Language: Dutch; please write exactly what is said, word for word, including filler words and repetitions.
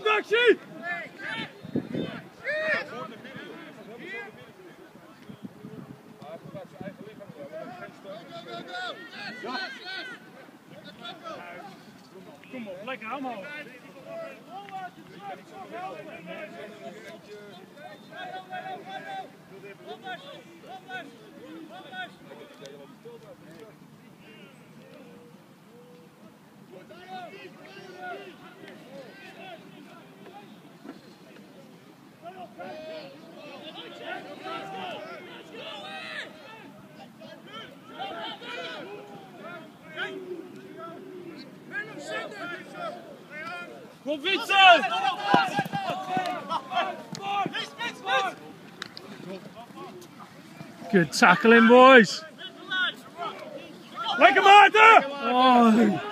Komt de actie! Kom op, lekker allemaal. Kom Vincent! Good tackling, boys. Lekker Maarten! Oh.